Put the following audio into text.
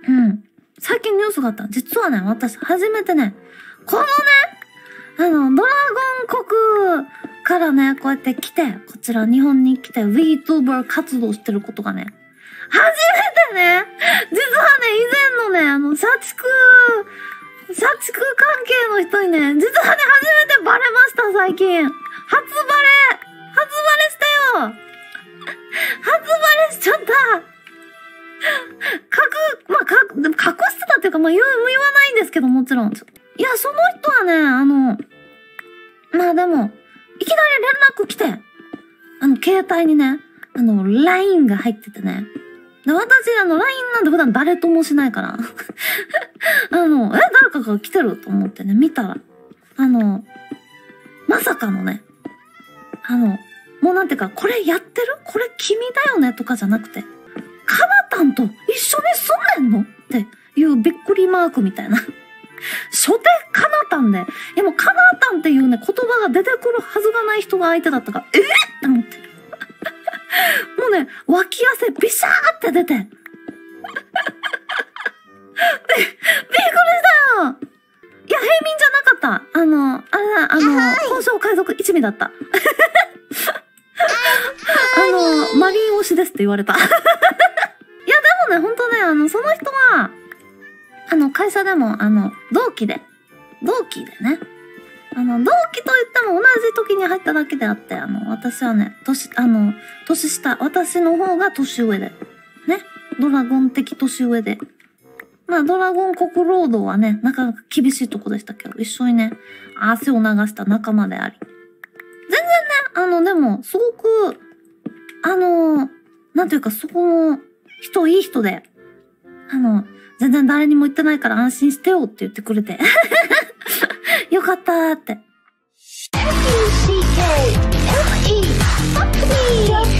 うん。最近ニュースがあった。実はね、私、初めてね、このね、ドラゴン国からね、こうやって来て、こちら日本に来て VTuber 活動してることがね、初めてね、実はね、以前のね、社畜関係の人にね、実はね、初めてバレました、最近。初バレしたよ。初バレしちゃった。でも隠してたっていうか、言わないんですけど、もちろん。いや、その人はね、でも、いきなり連絡来て、携帯にね、LINE が入っててね。で、私、LINE なんて普段誰ともしないから。誰かが来てると思ってね、見たら、まさかのね、もうなんていうか、これやってる？これ君だよねとかじゃなくて、カナタンと一緒に住んでんのっていうびっくりマークみたいな。初手カナタンで、いやもうカナタンっていうね、言葉が出てくるはずがない人が相手だったから、って思って。もうね、脇汗ビシャーって出て。びっくりしたよ。いや、平民じゃなかった。本性海賊一味だった。マリン推しですって言われた。いや、でもね、ほんとね、その人は、会社でも、同期でね、同期と言っても同じ時に入っただけであって、私はね、年下、私の方が年上で、ね、ドラゴン的年上で、ドラゴン国労働はね、なかなか厳しいとこでしたけど、一緒にね、汗を流した仲間であり。全然ね、でも、すごく、なんていうか、そこの人、いい人で、全然誰にも言ってないから安心してよって言ってくれて。よかったーって。